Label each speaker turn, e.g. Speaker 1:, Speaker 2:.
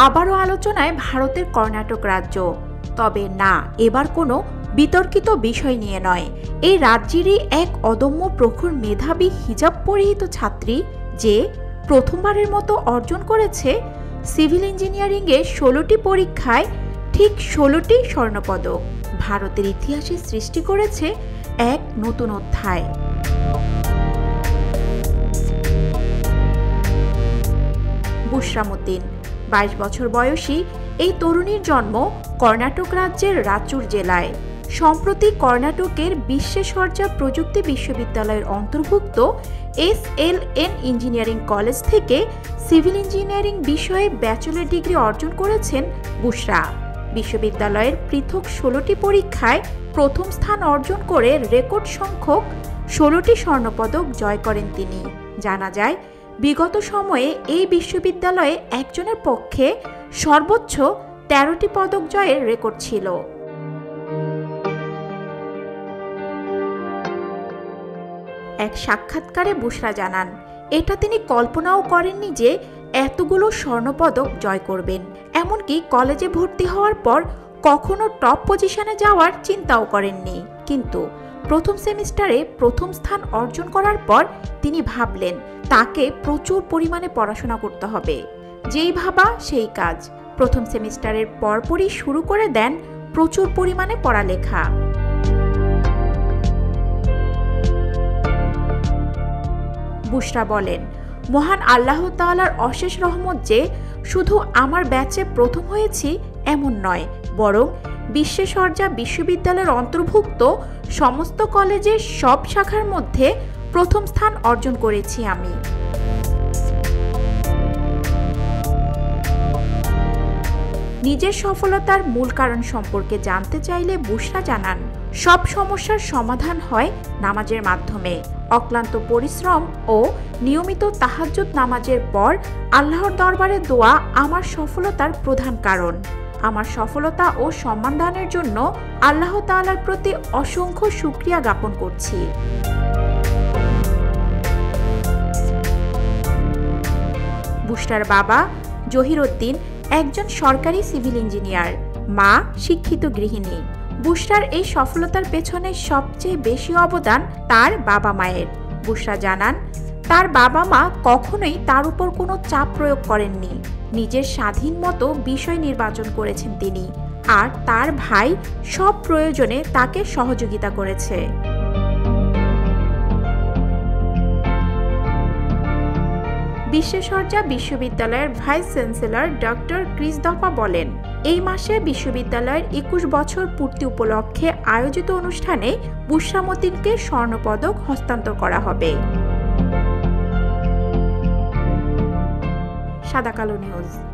Speaker 1: আবারও আলোচনায় ভারতের কর্ণাটক রাজ্য। তবে না, এবার কোনো বিতর্কিত বিষয় নিয়ে নয়। এই রাজ্যেরই এক অদম্য প্রখর মেধাবী হিজাব পরিহিত ছাত্রী, যে প্রথমবারের মতো অর্জন করেছে সিভিল ইঞ্জিনিয়ারিংয়ে 16টি পরীক্ষায় ঠিক 16টি স্বর্ণপদক। ভারতের ইতিহাসে সৃষ্টি করেছে এক নতুন অধ্যায়। বুশরামুদ্দিন 22 বছর বয়সী এই তরুণীর জন্ম কর্ণাটক রাজ্যের রাচুর জেলায়। সম্প্রতি কর্ণাটকের বিশ্বেশ্বরয্যা প্রযুক্তি বিশ্ববিদ্যালয়ের অন্তর্ভুক্ত SLN ইঞ্জিনিয়ারিং কলেজ থেকে সিভিল ইঞ্জিনিয়ারিং বিষয়ে ব্যাচেলর ডিগ্রি অর্জন করেছেন বুশরা। বিশ্ববিদ্যালয়ের পৃথক 16টি পরীক্ষায় প্রথম স্থান অর্জন করে রেকর্ড সংখ্যক 16টি স্বর্ণপদক জয় করেন তিনি। জানা যায়, বিগত সময়ে এই বিশ্ববিদ্যালয়ে একজনের পক্ষে সর্বোচ্চ 13টি পদক জয়ের রেকর্ড ছিল। এক সাক্ষাৎকারে বুশরা জানান, এটা তিনি কল্পনাও করেননি যে এতগুলো স্বর্ণপদক জয় করবেন। এমনকি কলেজে ভর্তি হওয়ার পর কখনো টপ পজিশনে যাওয়ার চিন্তাও করেননি। কিন্তু প্রথম সেমিস্টারে প্রথম স্থান অর্জন করার পর তিনি ভাবলেন তাকে প্রচুর পরিমাণে পড়াশোনা করতে হবে। যেই ভাবা সেই কাজ। প্রথম সেমিস্টারের পরপরই শুরু করে দেন প্রচুর পরিমাণে পড়ালেখা। বুশরা বলেন, মহান আল্লাহ তাআলার অশেষ রহমত যে শুধু আমার ব্যাচে প্রথম হয়েছি এমন নয়, বরং বিশ্বেশ্বরয্যা বিশ্ববিদ্যালয়ের অন্তর্ভুক্ত সমস্ত কলেজের সব শাখার মধ্যে প্রথম স্থান অর্জন করেছি আমি। নিজের সফলতার মূল কারণ সম্পর্কে জানতে চাইলে বুশরা জানান, সব সমস্যার সমাধান হয় নামাজের মাধ্যমে। অক্লান্ত পরিশ্রম ও নিয়মিত তাহাজ্জুদ নামাজের পর আল্লাহর দরবারে দোয়া আমার সফলতার প্রধান কারণ। আমার সফলতা ও সম্মান দানের জন্য আল্লাহ তাআলার প্রতি অসংখ্য শুকরিয়া জ্ঞাপন করছি। বুশরার বাবা জহিরউদ্দিন একজন সরকারি সিভিল ইঞ্জিনিয়ার, মা শিক্ষিত গৃহিণী। বুশরার এই সফলতার পেছনে সবচেয়ে বেশি অবদান তার বাবা মায়ের। বুশরা জানান, তার বাবা মা কখনোই তার উপর কোনো চাপ প্রয়োগ করেননি। নিজের স্বাধীন মতো বিষয় নির্বাচন করেছেন তিনি, আর তার ভাই সব প্রয়োজনে তাকে সহযোগিতা করেছে। বিশ্বেশ্বরয্যা বিশ্ববিদ্যালয়ের ভাইস চ্যান্সেলর ডক্টর ক্রিসদফা বলেন, এই মাসে বিশ্ববিদ্যালয়ের 21 বছর পূর্তি উপলক্ষে আয়োজিত অনুষ্ঠানে বুশরামুদ্দিনকে স্বর্ণপদক হস্তান্তর করা হবে। সাদা কালো নিউজ।